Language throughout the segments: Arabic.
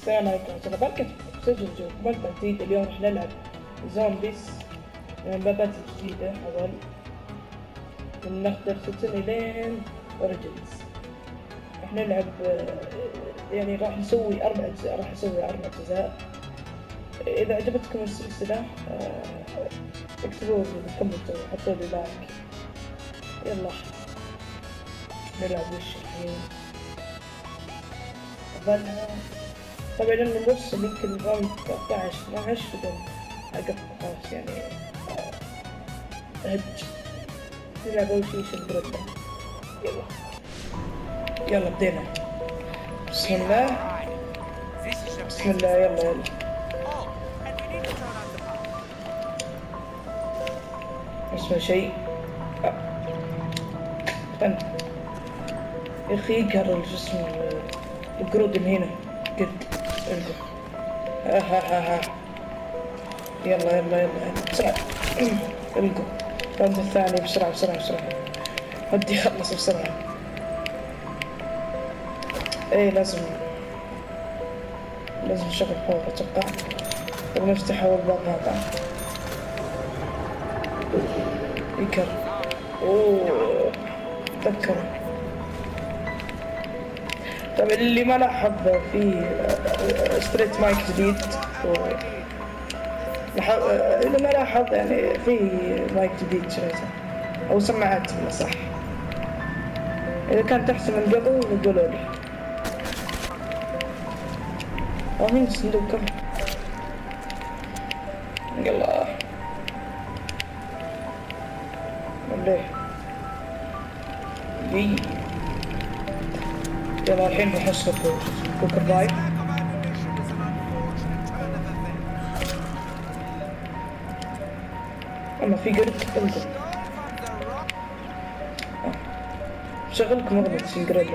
السلام عليكم، أنا بركة مسجل مقطع جديد. اليوم راح نلعب زومبيز من المابات الجديدة. أول ناخذ فتن لين أوريجينز. راح نلعب يعني راح نسوي 4 أجزاء، راح أسوي 4 أجزاء. إذا عجبتكم السلسلة اكتبوا لي كومنت وحطوا لي لايك. يلا نلعب وش الحين. طبعا لما نوصل يمكن راوند 13 12 بدون أقف خلاص يعني هج. نلعب أول شي شندريلا. يلا بدينا. بسم الله بسم الله. يلا اسمه شيء فن يا أخي. يقهر الجسم القرود من هنا قد انت. ها يلا بسرعة. القوا الراوند الثاني بسرعة. ودي يخلص بسرعة. ايه لازم نشغل باور اتوقع ونفتح اول باب هذا. يكر اوه تذكر. طبعا اللي ما لاحظ في ستريت مايك جديد اللي ما لاحظ يعني في مايك جديد شريته او سماعات صح. اذا كانت احسن من قبل قولوا لي. مين الصندوق كم؟ يلا ليه يلا الحين بحصل كوكر باي. اما في قرد انزل شغلك مغلق سنجريلا.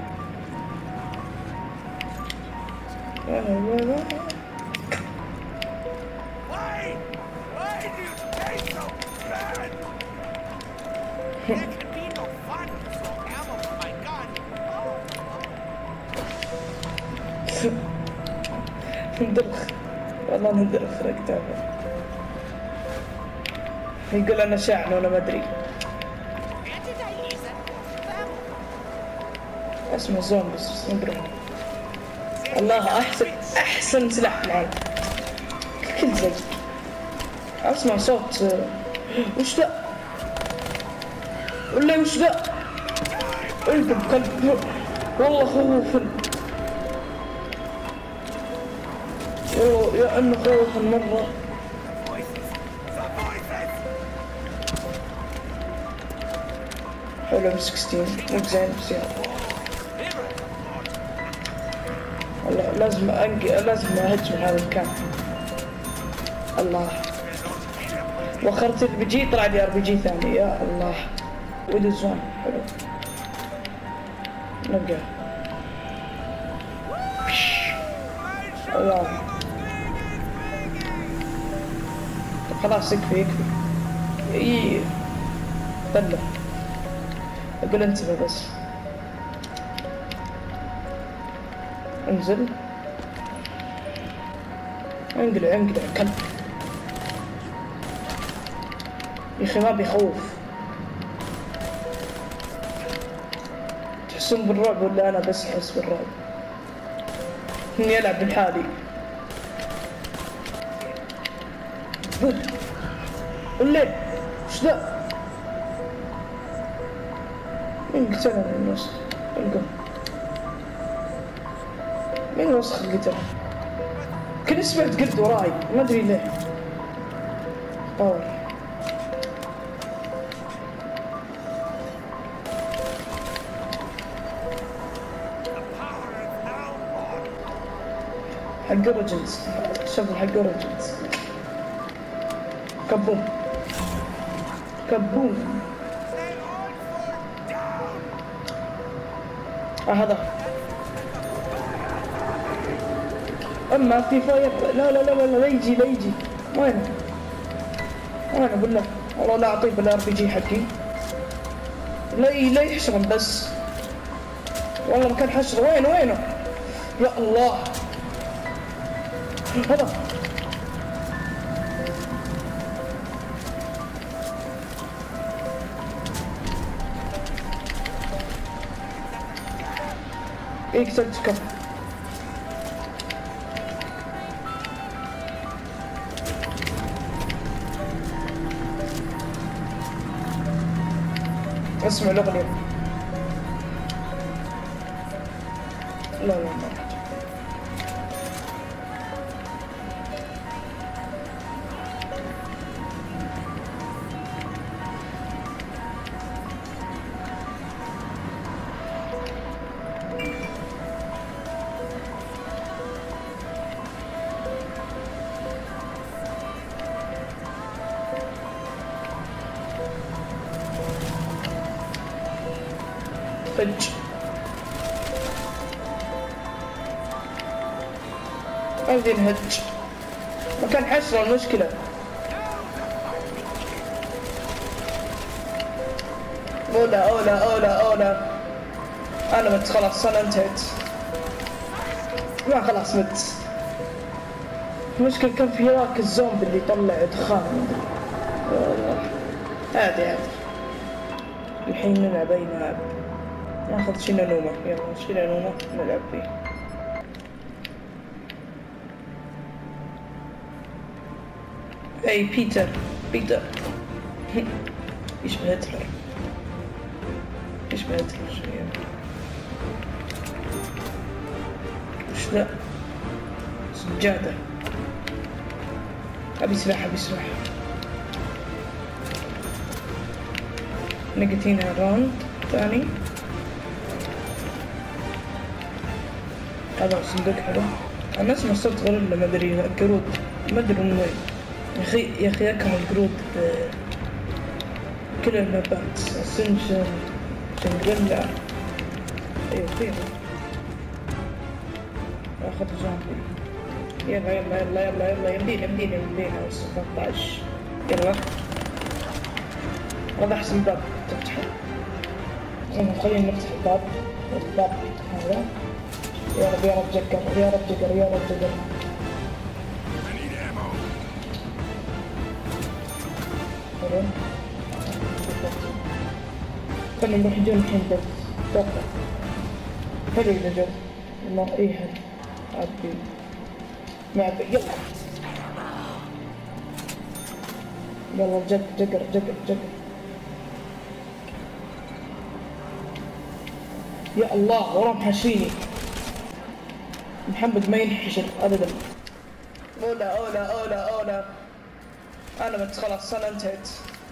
ندرخ والله ندرخ كتابه. يقول انا شاعن وانا ما ادري. اسمه زومبيز مبروك. الله احسن سلاح معي كل زي. اسمع صوت وش ذا ولا وش ذا. القب كلب والله خوف. يا انه خوف مرة. حلو ب 16 مو زين بس يلا. والله لازم اهجم هذا المكان. الله وخرت البي جي طلع لي RPG ثاني. يا الله ويد الزون حلو. نبقى الله خلاص يكفي. ايه طلع اقول انتبه بس. انزل انقلع كلب يا اخي ما بيخوف. تحسون بالرعب ولا انا بس احس بالرعب؟ اني العب بالحالي. الليل وش ذا؟ مين قتلنا من النص؟ مين وسخ القتل؟ كنت سمعت قرد وراي ما ادري ليه. باور حق اوريجينز. شغل حق اوريجينز. كبوم هذا. اما في فاير. لا يجي وينه اقول لك والله لا اعطيه بالRPG حقي. لا يحشرهم بس والله مكان حشر. وينه يا الله هذا اكسلت كف. اسمع الأغنية. لا لا ما فج. عندي نهج مكان حسرة المشكلة. أولا أولا أولا أولا أنا مت خلاص، أنا انتهيت. ما خلاص مت. المشكلة كان في هذاك الزومبي اللي يطلع دخان. عادي عادي. الحين نلعب أي ملعب. ناخذ شينانوما، يلا شينانوما نلعب فيه. اي بيتر بيتر يشبه هتلر، يشبه هتلر شوية. وش ذا؟ سجادة. أبي سلاح أبي سلاح. نقتينا راوند ثاني. هذا صندوق حلو. أنا اسمع صوت غريب، ما أدري قرود، ما أدري من وين. يا أخي أكره القرود كل المابات. سنجن جنجريلا. أيوة فيها. أخذ زومبي. يلا يلا يلا يلا يلا يمدينا 17. يلا هذا أحسن باب تفتحه. خلينا نفتح الباب هذا. يا رب يا رب جقر يا رب جقر يا رب جقر. خلينا نروح جون الحين بس توقع. حلو إذا جو والله إيه حلو. عادي ما يلا يلا جقر. يا الله وراهم حاشيني. محمد ما ينحشر ابدا. اولا انا مت خلاص، انا انتهيت.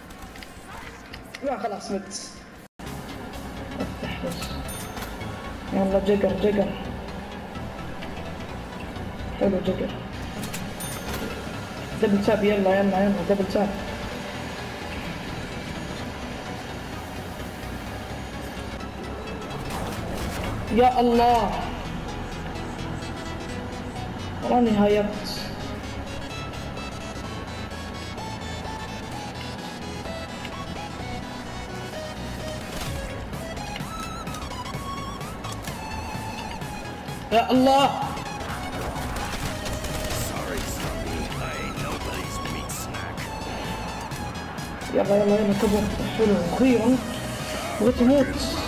ما خلاص مت. افتح بس. يلا جقر حلو جقر. دبل تاب يلا دبل تاب. يا الله راني هايبت. يا الله يلا كبر. حلو اخيرا. بغيت اموت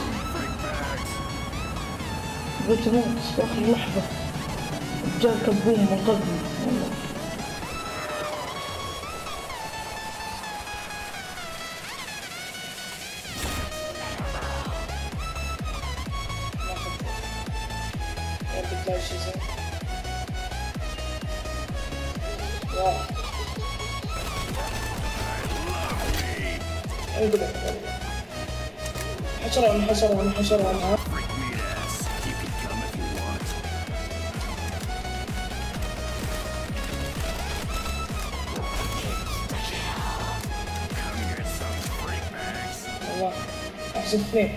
في اخر لحظة. جاء كبوم منقذني والله. حشرة معاه. والله أحسن اثنين.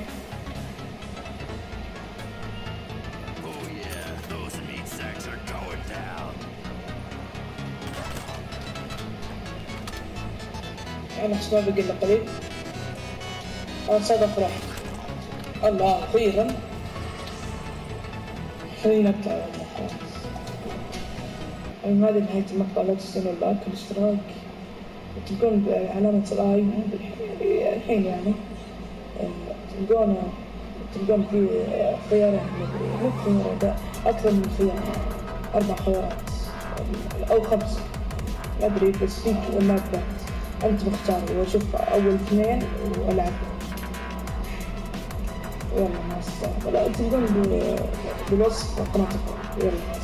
أنا حسنا بقي إلا قليل. أنا صادق راح. الله أخيرا. خلينا نطلع خلاص. هذه نهاية المقطع، لا تنسون اللايك والاشتراك، وتلقون بعلامة الآي الحين يعني تلقون في خيارين، مو خيارين، أكثر من خيار، 4 خيارات أو 5 ما أدري، بس فيك ماب أنت مختار، وأشوف أول 2 وألعب. يلا مع السلامة. لا تلقون بالوصف قناتكم. يلا.